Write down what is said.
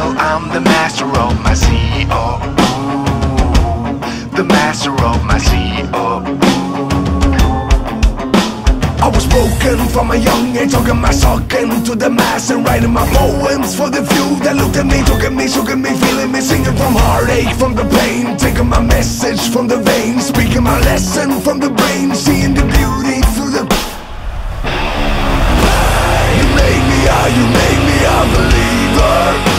Well, I'm the master of my CEO. The master of my CEO. I was broken from a young age, talking my socket to the mass and writing my poems for the few that looked at me, took at me, shook at me, feeling me, singing from heartache, from the pain, taking my message from the veins, speaking my lesson from the brain, seeing the beauty through the... You make me a believer.